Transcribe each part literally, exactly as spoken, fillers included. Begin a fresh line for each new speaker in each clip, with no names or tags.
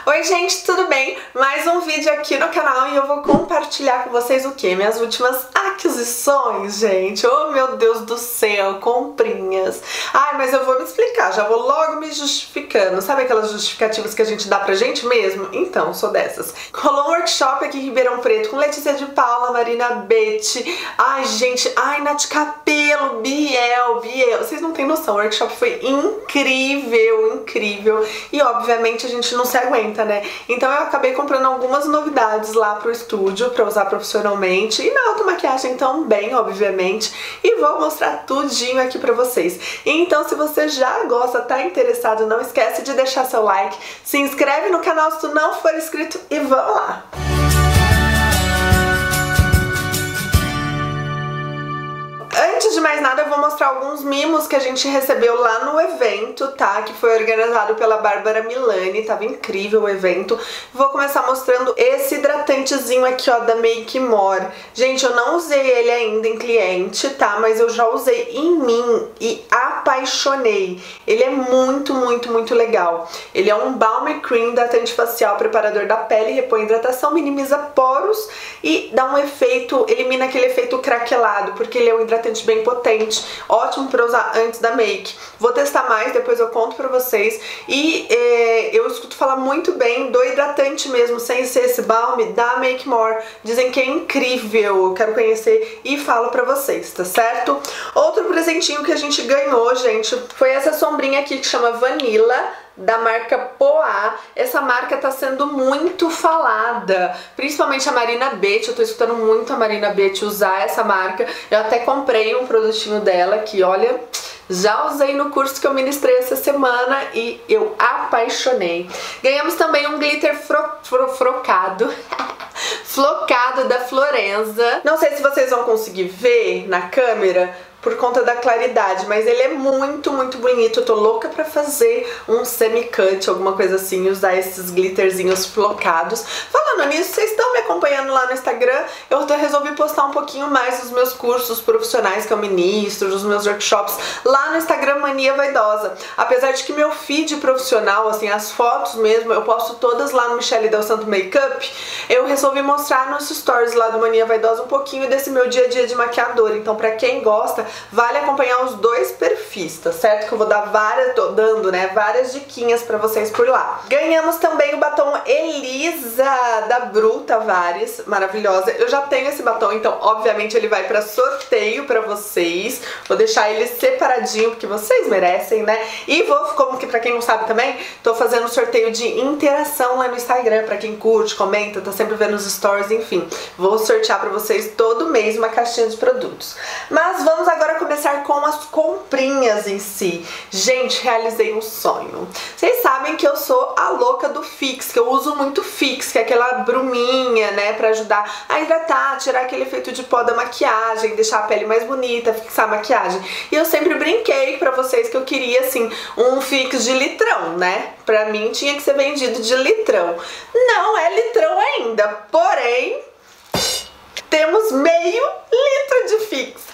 Oi gente, tudo bem? Mais um vídeo aqui no canal e eu vou compartilhar com vocês o que? Minhas últimas aquisições, gente. Oh meu Deus do céu, comprinhas. Ai, mas eu vou me explicar, já vou logo me justificando. Sabe aquelas justificativas que a gente dá pra gente mesmo? Então, sou dessas. Rolou um workshop aqui em Ribeirão Preto com Letícia de Paula, Marina Betti. Ai gente, ai Nath Capelo, Biel, Biel. Vocês não têm noção, o workshop foi incrível, incrível. E obviamente a gente não se aguenta, né? Então eu acabei comprando algumas novidades lá pro estúdio pra usar profissionalmente e na automaquiagem também, obviamente, e vou mostrar tudinho aqui pra vocês. Então se você já gosta, tá interessado, não esquece de deixar seu like, se inscreve no canal se tu não for inscrito e vamos lá! Antes de mais nada, eu vou mostrar alguns mimos que a gente recebeu lá no evento, tá? Que foi organizado pela Bárbara Milani, tava incrível o evento. Vou começar mostrando esse hidratantezinho aqui, ó, da Make More. Gente, eu não usei ele ainda em cliente, tá? Mas eu já usei em mim e apaixonei. Ele é muito, muito, muito legal. Ele é um Balm Cream, hidratante facial, preparador da pele, repõe hidratação, minimiza poros e dá um efeito, elimina aquele efeito craquelado, porque ele é um hidratante bem potente, ótimo para usar antes da make. Vou testar mais, depois eu conto pra vocês. E é, eu escuto falar muito bem do hidratante mesmo, sem ser esse balm, da Make More. Dizem que é incrível, eu quero conhecer e falo pra vocês, tá certo? Outro presentinho que a gente ganhou, gente, foi essa sombrinha aqui que chama Vanilla, da marca Poá. Essa marca tá sendo muito falada, principalmente a Marina Betti. Eu tô escutando muito a Marina Betti usar essa marca. Eu até comprei um produtinho dela que, olha, já usei no curso que eu ministrei essa semana e eu apaixonei. Ganhamos também um glitter fro, fro, frocado flocado da Florenza. Não sei se vocês vão conseguir ver na câmera por conta da claridade, mas ele é muito, muito bonito. Eu tô louca pra fazer um semi-cut, alguma coisa assim, usar esses glitterzinhos flocados. Falando nisso, vocês estão me acompanhando lá no Instagram? Eu resolvi postar um pouquinho mais dos meus cursos profissionais que eu ministro, dos meus workshops, lá no Instagram Mania Vaidosa. Apesar de que meu feed profissional, assim, as fotos mesmo, eu posto todas lá no Michele Del Santo Makeup, eu resolvi mostrar nos stories lá do Mania Vaidosa um pouquinho desse meu dia a dia de maquiadora. Então, pra quem gosta, vale acompanhar os dois perfis, tá certo? Que eu vou dar várias, tô dando, né, várias diquinhas pra vocês por lá. Ganhamos também o batom Elisa, da Bru Tavares, maravilhosa. Eu já tenho esse batom, então obviamente ele vai pra sorteio pra vocês. Vou deixar ele separadinho, porque vocês merecem, né? E vou, como que pra quem não sabe também, tô fazendo sorteio de interação lá no Instagram, pra quem curte, comenta, tá sempre vendo os stories, enfim. Vou sortear pra vocês todo mês uma caixinha de produtos. Mas vamos agora Agora começar com as comprinhas em si. Gente, realizei um sonho. Vocês sabem que eu sou a louca do Fix, que eu uso muito Fix, que é aquela bruminha, né, pra ajudar a hidratar, tirar aquele efeito de pó da maquiagem, deixar a pele mais bonita, fixar a maquiagem. E eu sempre brinquei pra vocês que eu queria, assim, um Fix de litrão, né? Pra mim tinha que ser vendido de litrão. Não é litrão ainda, porém, temos meio litro de Fix.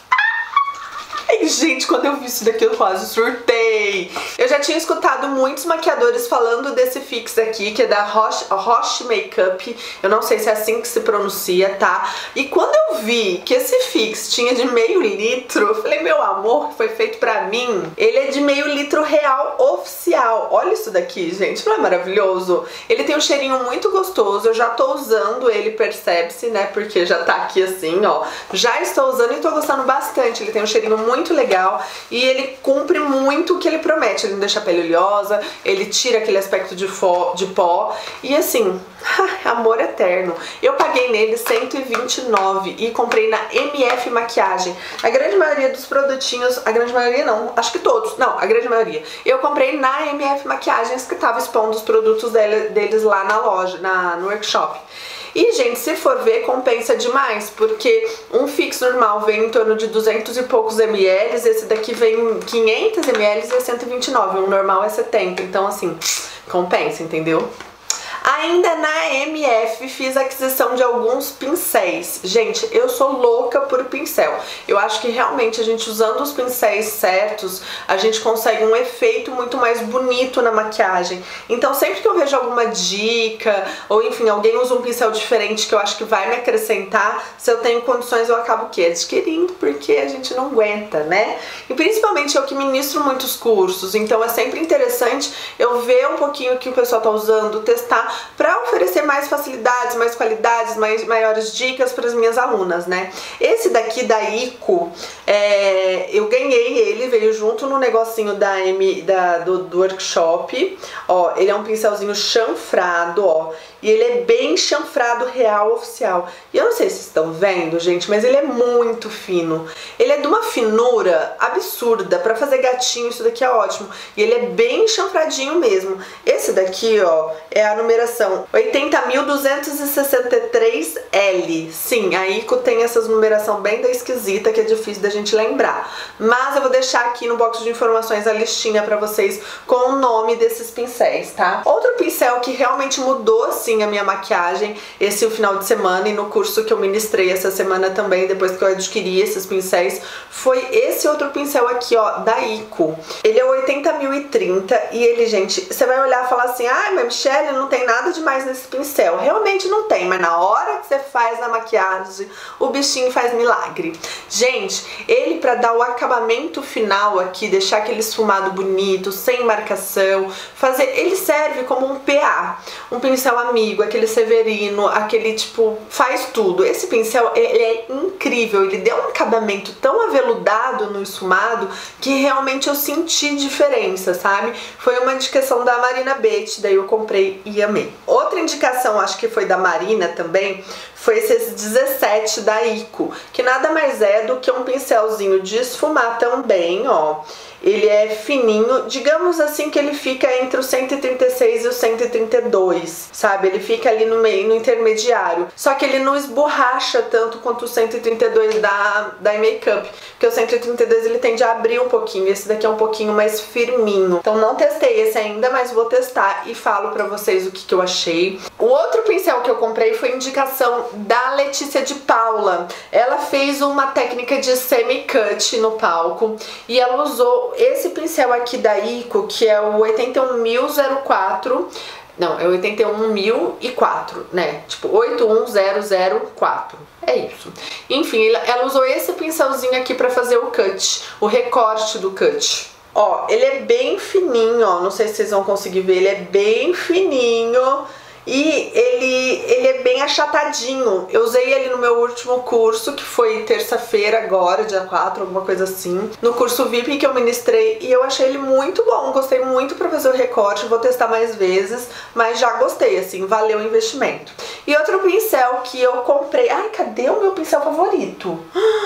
Ai, gente, quando eu vi isso daqui eu quase surtei. Eu já tinha escutado muitos maquiadores falando desse Fix aqui, que é da Roche, Roche Makeup. Eu não sei se é assim que se pronuncia, tá? E quando eu vi que esse Fix tinha de meio litro, eu falei, meu amor, foi feito pra mim. Ele é de meio litro real oficial. Olha isso daqui, gente, não é maravilhoso? Ele tem um cheirinho muito gostoso. Eu já tô usando ele, percebe-se, né? Porque já tá aqui assim, ó. Já estou usando e tô gostando bastante. Ele tem um cheirinho muito muito legal e ele cumpre muito o que ele promete. Ele não deixa a pele oleosa, ele tira aquele aspecto de, fó, de pó e assim, amor eterno. Eu paguei nele cento e vinte e nove reais e comprei na M F Maquiagem. A grande maioria dos produtinhos, a grande maioria não, acho que todos, não, a grande maioria. Eu comprei na M F Maquiagens, que tava expondo os produtos dele, deles lá na loja, na, no workshop. E, gente, se for ver, compensa demais, porque um Fix normal vem em torno de duzentos e poucos mililitros, esse daqui vem quinhentos mililitros e é cento e vinte e nove, o normal é setenta, então assim, compensa, entendeu? Ainda na M F fiz a aquisição de alguns pincéis. Gente, eu sou louca por pincel. Eu acho que realmente a gente usando os pincéis certos, a gente consegue um efeito muito mais bonito na maquiagem. Então sempre que eu vejo alguma dica, ou enfim, alguém usa um pincel diferente que eu acho que vai me acrescentar, se eu tenho condições eu acabo o quê? Adquirindo, porque a gente não aguenta, né? E principalmente eu que ministro muitos cursos, então é sempre interessante eu ver um pouquinho o que o pessoal tá usando, testar, para oferecer mais facilidades, mais qualidades, mais, maiores dicas para as minhas alunas, né? Esse daqui da Ico, é, eu ganhei ele, veio junto no negocinho da M, da, do, do workshop, ó, ele é um pincelzinho chanfrado, ó, e ele é bem chanfrado real oficial. E eu não sei se vocês estão vendo, gente, mas ele é muito fino. Ele é de uma finura absurda, pra fazer gatinho isso daqui é ótimo. E ele é bem chanfradinho mesmo. Esse daqui, ó, é a numeração oitenta mil duzentos e sessenta e três L. Sim, a Ico tem essas numeração bem da esquisita, que é difícil da gente lembrar. Mas eu vou deixar aqui no box de informações a listinha pra vocês com o nome desses pincéis, tá? Outro pincel que realmente mudou, assim, a minha maquiagem, esse o final de semana e no curso que eu ministrei essa semana também, depois que eu adquiri esses pincéis, foi esse outro pincel aqui, ó, da Ico. Ele é oitenta mil e trinta e ele, gente, você vai olhar e falar assim, ah, mas Michelle, não tem nada demais nesse pincel. Realmente não tem, mas na hora que você faz a maquiagem, o bichinho faz milagre. Gente, ele pra dar o acabamento final aqui, deixar aquele esfumado bonito, sem marcação, fazer, ele serve como um P A, um pincel amigo, aquele Severino, aquele tipo, faz tudo. Esse pincel, ele é incrível, ele deu um acabamento tão aveludado no esfumado que realmente eu senti diferença, sabe? Foi uma indicação da Marina Betti, daí eu comprei e amei. Outra indicação, acho que foi da Marina também, foi esse dezessete da Ico, que nada mais é do que um pincelzinho de esfumar também, ó. Ele é fininho, digamos assim que ele fica entre o cento e trinta e seis e o cento e trinta e dois, sabe? Ele fica ali no meio, no intermediário. Só que ele não esborracha tanto quanto o cento e trinta e dois da, da Makeup, porque o cento e trinta e dois ele tende a abrir um pouquinho, esse daqui é um pouquinho mais firminho. Então não testei esse ainda, mas vou testar e falo pra vocês o que, que eu achei. O outro pincel que eu comprei foi indicação da Letícia de Paula. Ela fez uma técnica de semi-cut no palco e ela usou esse pincel aqui da Ico, que é o oitenta e um mil zero quatro, não, é oitenta e um mil e quatro, né? Tipo, oito um zero zero quatro. É isso. Enfim, ela usou esse pincelzinho aqui pra fazer o cut, o recorte do cut. Ó, ele é bem fininho, ó, não sei se vocês vão conseguir ver, ele é bem fininho. E ele, ele é bem achatadinho. Eu usei ele no meu último curso, que foi terça-feira agora, dia quatro, alguma coisa assim. No curso V I P que eu ministrei, e eu achei ele muito bom. Gostei muito pra fazer o recorte, vou testar mais vezes, mas já gostei, assim, valeu o investimento. E outro pincel que eu comprei... Ai, cadê o meu pincel favorito?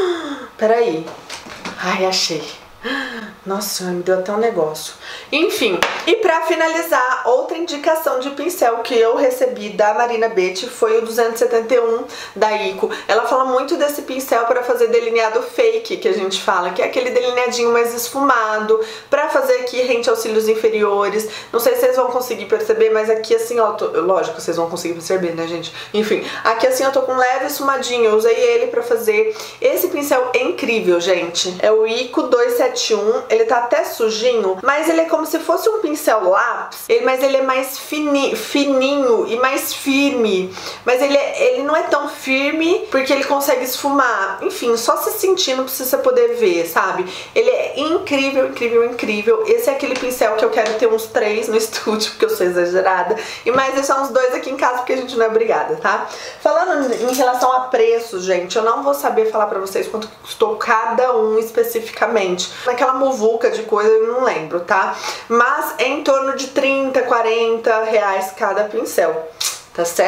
Peraí. Ai, achei. Nossa, me deu até um negócio. Enfim, e pra finalizar, outra indicação de pincel que eu recebi da Marina Betti foi o duzentos e setenta e um da Ico. Ela fala muito desse pincel pra fazer delineado fake, que a gente fala, que é aquele delineadinho mais esfumado, pra fazer aqui rente aos cílios inferiores. Não sei se vocês vão conseguir perceber, mas aqui assim, ó, tô... lógico, vocês vão conseguir perceber, né, gente? Enfim, aqui assim eu tô com um leve esfumadinho, eu usei ele pra fazer. Esse pincel é incrível, gente. É o Ico dois sete um, ele tá até sujinho, mas ele é como se fosse um pincel lápis, ele, mas ele é mais fini, fininho e mais firme, mas ele, é, ele não é tão firme porque ele consegue esfumar, enfim, só se sentindo pra você poder ver, sabe? Ele é incrível, incrível, incrível. Esse é aquele pincel que eu quero ter uns três no estúdio, porque eu sou exagerada, e mais deixar uns dois aqui em casa porque a gente não é obrigada, tá? Falando em relação a preço, gente, eu não vou saber falar pra vocês quanto custou cada um especificamente. Naquela muvuca de coisa eu não lembro, tá? Mas é em torno de trinta, quarenta reais cada pincel, tá certo?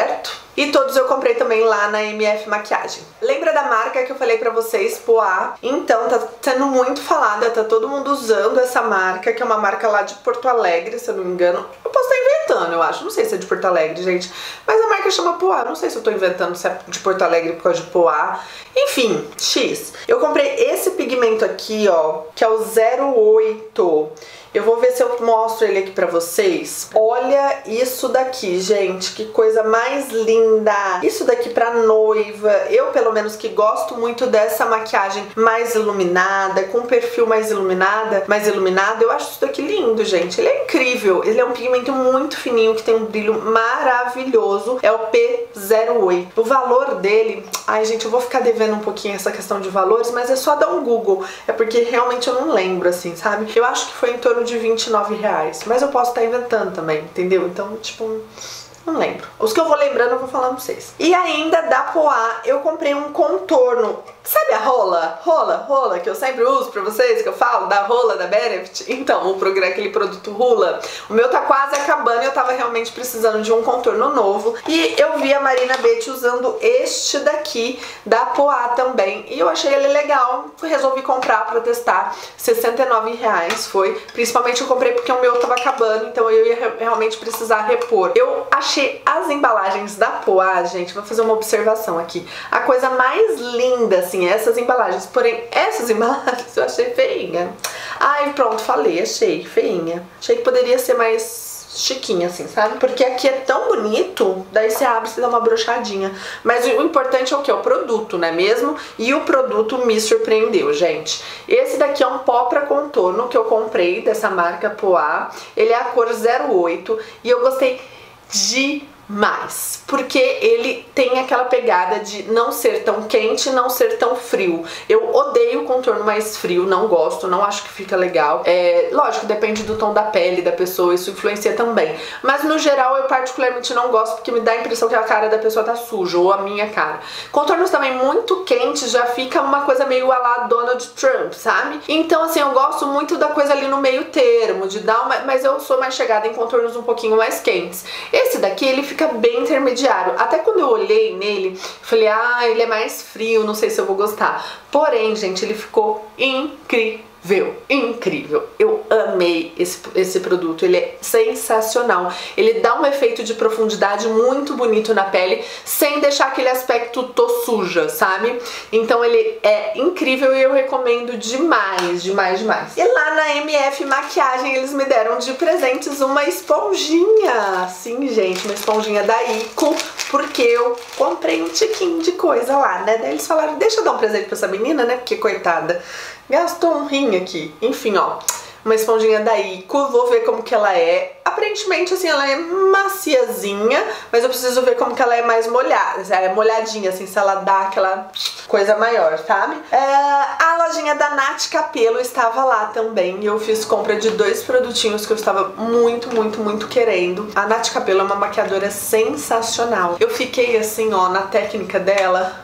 E todos eu comprei também lá na M F Maquiagem. Lembra da marca que eu falei pra vocês, Poá? Então, tá sendo muito falada, tá todo mundo usando essa marca, que é uma marca lá de Porto Alegre, se eu não me engano. Eu posso estar inventando, eu acho, não sei se é de Porto Alegre, gente. Mas a marca chama Poá, não sei se eu tô inventando se é de Porto Alegre por causa de Poá. Enfim, X. Eu comprei esse pigmento aqui, ó, que é o zero oito. Eu vou ver se eu mostro ele aqui pra vocês. Olha isso daqui, gente, que coisa mais linda. Isso daqui pra noiva. Eu, pelo menos, que gosto muito dessa maquiagem mais iluminada, com perfil mais iluminada, mais iluminado, eu acho isso daqui lindo, gente. Ele é incrível. Ele é um pigmento muito fininho, que tem um brilho maravilhoso. É o P zero oito. O valor dele... Ai, gente, eu vou ficar devendo um pouquinho essa questão de valores, mas é só dar um Google. É porque realmente eu não lembro, assim, sabe? Eu acho que foi em torno de vinte e nove reais, mas eu posso estar inventando também, entendeu? Então, tipo, não lembro. Os que eu vou lembrando eu vou falando pra vocês. E ainda da Poá, eu comprei um contorno. Sabe a rola? Rola, rola, que eu sempre uso pra vocês, que eu falo, da rola da Benefit? Então, o programa, aquele produto Rula, o meu tá quase acabando e eu tava realmente precisando de um contorno novo. E eu vi a Marina Betti usando este daqui, da Poá também. E eu achei ele legal, resolvi comprar pra testar. sessenta e nove reais foi. Principalmente eu comprei porque o meu tava acabando, então eu ia realmente precisar repor. Eu achei as embalagens da Poá, gente, vou fazer uma observação aqui. A coisa mais linda, assim, essas embalagens, porém essas embalagens eu achei feinha. Ai, pronto, falei, achei feinha. Achei que poderia ser mais chiquinha, assim, sabe? Porque aqui é tão bonito, daí você abre e dá uma brochadinha. Mas o importante é o que? O produto, não é mesmo? E o produto me surpreendeu, gente. Esse daqui é um pó pra contorno que eu comprei dessa marca Poá. Ele é a cor zero oito e eu gostei demais, porque ele tem aquela pegada de não ser tão quente, não ser tão frio. Eu odeio contorno mais frio, não gosto, não acho que fica legal. É, lógico, depende do tom da pele da pessoa, isso influencia também. Mas no geral eu particularmente não gosto, porque me dá a impressão que a cara da pessoa tá suja, ou a minha cara. Contornos também muito quentes já fica uma coisa meio a lá Donald Trump, sabe? Então assim, eu gosto muito da coisa ali no meio termo, de dar uma... mas eu sou mais chegada em contornos um pouquinho mais quentes. Esse daqui, ele fica bem intermediário. Até quando eu olhei nele, falei, ah, ele é mais frio, não sei se eu vou gostar. Porém, gente, ele ficou incrível. Incrível, eu amei esse, esse produto, ele é sensacional, ele dá um efeito de profundidade muito bonito na pele, sem deixar aquele aspecto tô suja, sabe? Então ele é incrível e eu recomendo demais, demais, demais. E lá na M F Maquiagem eles me deram de presentes uma esponjinha, sim, gente, uma esponjinha da Ico, porque eu comprei um tiquinho de coisa lá, né? Daí eles falaram, deixa eu dar um presente pra essa menina, né? Porque coitada, gastou um rim aqui. Enfim, ó, uma esponjinha da Ico, vou ver como que ela é. Aparentemente, assim, ela é maciazinha, mas eu preciso ver como que ela é mais molhada, é molhadinha, assim, se ela dá aquela coisa maior, sabe? É, a lojinha da Nath Capello estava lá também, e eu fiz compra de dois produtinhos que eu estava muito, muito, muito querendo. A Nath Capello é uma maquiadora sensacional. Eu fiquei, assim, ó, na técnica dela...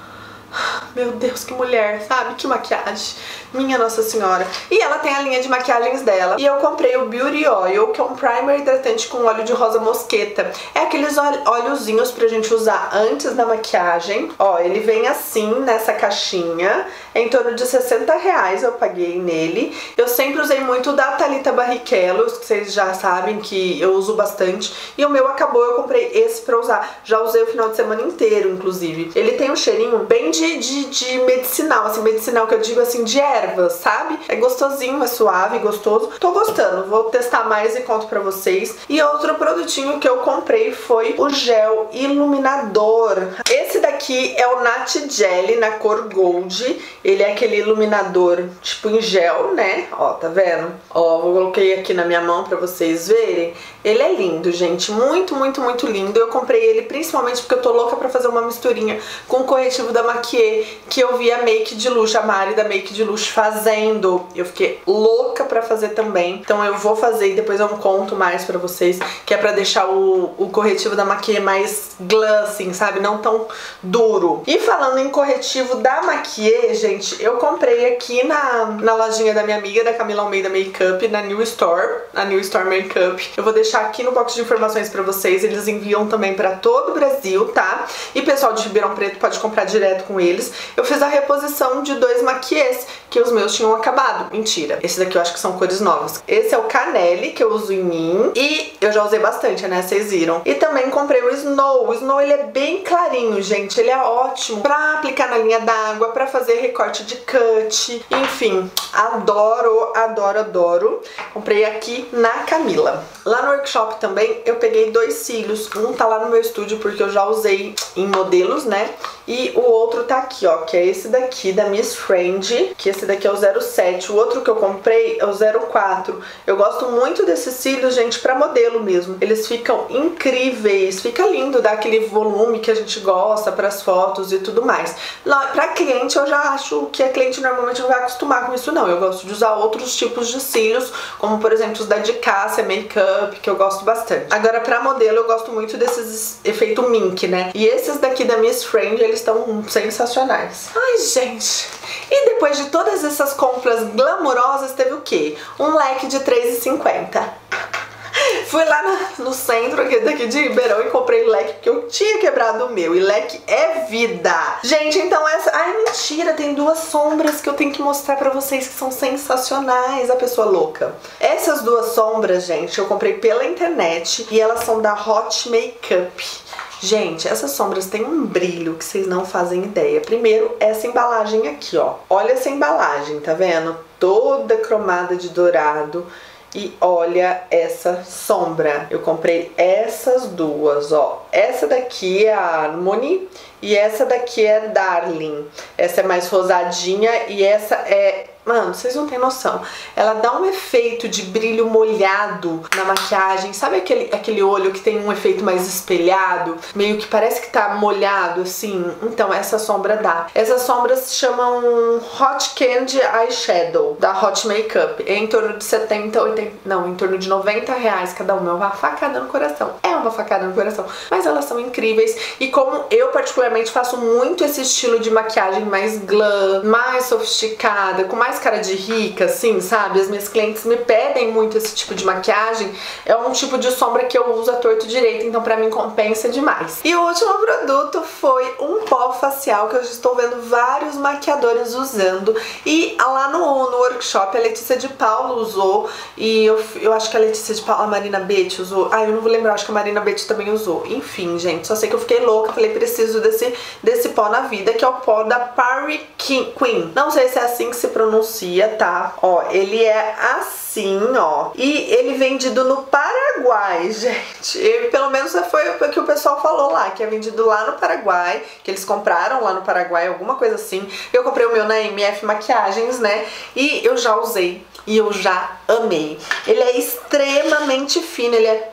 Meu Deus, que mulher, sabe? Que maquiagem. Minha Nossa Senhora. E ela tem a linha de maquiagens dela. E eu comprei o Beauty Oil, que é um primer hidratante com óleo de rosa mosqueta. É aqueles óleozinhos pra gente usar antes da maquiagem. Ó, ele vem assim, nessa caixinha. É em torno de sessenta reais eu paguei nele. Eu sempre usei muito da Thalita Barrichello, que vocês já sabem que eu uso bastante. E o meu acabou, eu comprei esse pra usar. Já usei o final de semana inteiro, inclusive. Ele tem um cheirinho bem de, de, de medicinal, assim, medicinal que eu digo assim, de ervas, sabe? É gostosinho, é suave, gostoso. Tô gostando, vou testar mais e conto pra vocês. E outro produtinho que eu comprei foi o gel iluminador. Esse daqui é o Nat Jelly na cor Gold. Ele é aquele iluminador tipo em gel, né? Ó, tá vendo? Ó, eu coloquei aqui na minha mão pra vocês verem. Ele é lindo, gente. Muito, muito, muito lindo. Eu comprei ele principalmente porque eu tô louca pra fazer uma misturinha com o corretivo da Maquiê. que eu vi a Make de Luxo, a Mari da Make de Luxo fazendo. Eu fiquei louca pra fazer também. Então eu vou fazer e depois eu conto mais pra vocês, que é pra deixar o, o corretivo da Maquia mais glossy, sabe? Não tão duro. E falando em corretivo da Maquia, gente, eu comprei aqui na, na lojinha da minha amiga, da Camila Almeida Makeup, na New Store, na New Store Makeup. Eu vou deixar aqui no box de informações pra vocês, eles enviam também pra todo o Brasil, tá? E pessoal de Ribeirão Preto pode comprar direto com eles. Eu fiz a reposição de dois maquiês, que os meus tinham acabado. Mentira, esse daqui eu acho que são cores novas. Esse é o Canelle, que eu uso em mim, e eu já usei bastante, né? Vocês viram. E também comprei o Snow. O Snow, ele é bem clarinho, gente. Ele é ótimo pra aplicar na linha d'água, pra fazer recorte de cut. Enfim, adoro, adoro, adoro. Comprei aqui na Camila. Lá no workshop também eu peguei dois cílios. Um tá lá no meu estúdio porque eu já usei em modelos, né? E o outro tá aqui, ó, que é esse daqui da Miss Friend, que esse daqui é o zero sete. O outro que eu comprei é o zero quatro. Eu gosto muito desses cílios, gente, pra modelo mesmo. Eles ficam incríveis, fica lindo, dá aquele volume que a gente gosta pras fotos e tudo mais. Lá, pra cliente, eu já acho que a cliente normalmente não vai acostumar com isso, não. Eu gosto de usar outros tipos de cílios, como por exemplo os da de Cássia Makeup, que eu gosto bastante. Agora, pra modelo, eu gosto muito desses efeito mink, né? E esses daqui da Miss Friend, eles estão sensacionais. Ai, gente. E depois de todas essas compras glamurosas, teve o quê? Um leque de três reais e cinquenta centavos. Fui lá no, no centro aqui, daqui de Ribeirão e comprei leque, porque eu tinha quebrado o meu. E leque é vida. Gente, então essa... Ai, mentira, tem duas sombras que eu tenho que mostrar pra vocês que são sensacionais, a pessoa louca. Essas duas sombras, gente, eu comprei pela internet e elas são da Hot Makeup. Gente, essas sombras têm um brilho que vocês não fazem ideia. Primeiro, essa embalagem aqui, ó. Olha essa embalagem, tá vendo? Toda cromada de dourado. E olha essa sombra. Eu comprei essas duas, ó. Essa daqui é a Harmony e essa daqui é Darling. Essa é mais rosadinha e essa é... Mano, vocês não têm noção. Ela dá um efeito de brilho molhado na maquiagem. Sabe aquele, aquele olho que tem um efeito mais espelhado? Meio que parece que tá molhado, assim. Então, essa sombra dá. Essas sombras se chamam Hot Candy Eyeshadow, da Hot Makeup. É em torno de setenta, oitenta... Não, em torno de noventa reais cada uma. É uma facada no coração. É uma facada no coração. Mas elas são incríveis. E como eu, particularmente, faço muito esse estilo de maquiagem mais glam, mais sofisticada, com mais cara de rica, assim, sabe? As minhas clientes me pedem muito esse tipo de maquiagem. É um tipo de sombra que eu uso a torto direito, então pra mim compensa demais. E o último produto foi um pó facial que eu já estou vendo vários maquiadores usando. E lá no, no workshop a Letícia de Paulo usou. E eu, eu acho que a Letícia de Paulo, a Marina Betti usou. Ah, eu não vou lembrar, acho que a Marina Betti também usou. Enfim, gente, só sei que eu fiquei louca. Falei, preciso desse, desse pó na vida, que é o pó da Parry Queen. Não sei se é assim que se pronuncia, tá? Ó, ele é assim, ó. E ele vendido no Paraguai, gente. E, pelo menos foi o que o pessoal falou lá, que é vendido lá no Paraguai, que eles compraram lá no Paraguai, alguma coisa assim. Eu comprei o meu na M F Maquiagens, né? E eu já usei e eu já amei. Ele é extremamente fino, ele é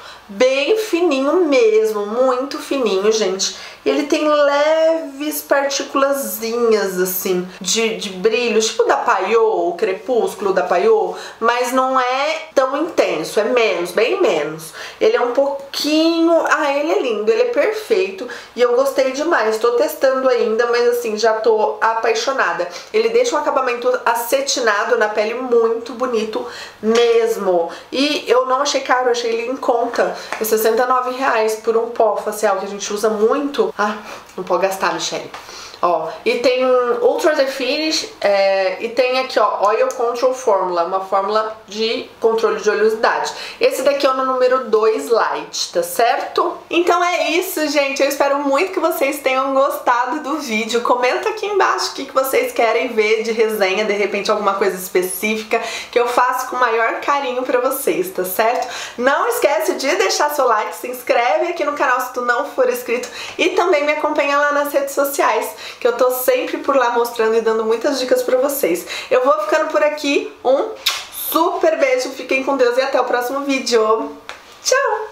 bem fininho mesmo, muito fininho, gente. E ele tem leves partículazinhas, assim, de, de brilho, tipo da Payot, o crepúsculo da Payot, mas não é tão intenso, é menos, bem menos. Ele é um pouquinho... Ah, ele é lindo, ele é perfeito e eu gostei demais. Tô testando ainda, mas assim, já tô apaixonada. Ele deixa um acabamento acetinado na pele muito bonito mesmo. E eu não achei caro, eu achei ele em conta. É sessenta e nove reais por um pó facial que a gente usa muito. Ah, não pode gastar, Michelle. Ó, e tem Ultra The Finish é, e tem aqui, ó, Oil Control Formula, uma fórmula de controle de oleosidade. Esse daqui é o número dois Light, tá certo? Então é isso, gente. Eu espero muito que vocês tenham gostado do vídeo. Comenta aqui embaixo o que vocês querem ver de resenha, de repente alguma coisa específica que eu faço com o maior carinho pra vocês, tá certo? Não esquece de deixar seu like, se inscreve aqui no canal se tu não for inscrito e também me acompanha lá nas redes sociais, que eu tô sempre por lá mostrando e dando muitas dicas pra vocês. Eu vou ficando por aqui, um super beijo, fiquem com Deus e até o próximo vídeo. Tchau!